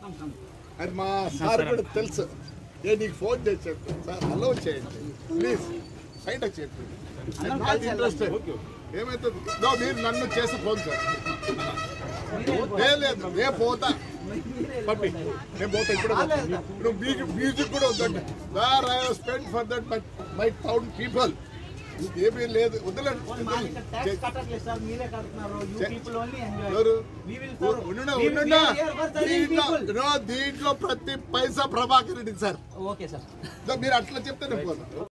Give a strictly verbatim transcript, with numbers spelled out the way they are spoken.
అది మా సార్ కూడా తెలుసు. ఏ నీకు ఫోన్ చేసి చెప్పు సార్, హలో చేయండి ప్లీజ్, సైడ్ వచ్చేయండి. ఇంట్రెస్టెడ్ ఏమవుతుంది మీరు నన్ను చేసి ఫోన్ సార్. లేదు నేను పోతా పప్పి, నేను పోతా ఇప్పుడు. నువ్వు మ్యూజిక్ కూడా వద్దండి. Where I have spend for that my my town people. ఏమీ లేదు వద్దులేండి. దీంట్లో ప్రతి పైసా ప్రభాకర్ రెడ్డి సార్. మీరు అట్లా చెప్తే నేను పోతా.